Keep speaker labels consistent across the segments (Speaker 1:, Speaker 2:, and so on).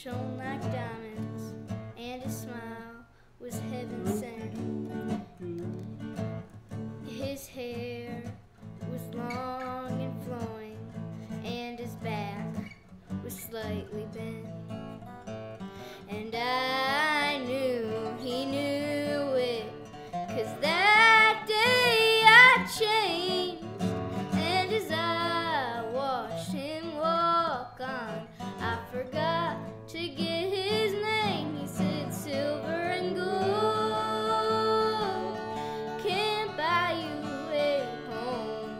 Speaker 1: shone like diamonds, and his smile was heaven sent. His hair was long and flowing, and his back was slightly bent. And I knew he knew it, 'cause that day I changed. And as I watched him walk on, I forgot to get his name. He said, "Silver and gold can't buy you a home.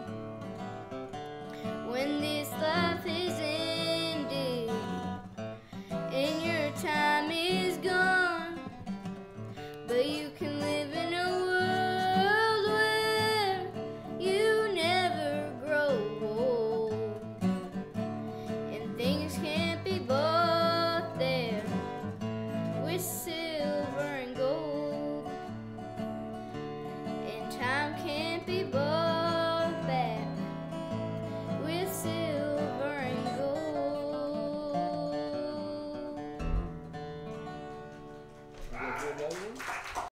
Speaker 1: When this life is ended and your time is gone, but you can live in a world where you never grow old, and things can't be bought there with silver and gold, and time can't be bought back with silver and gold."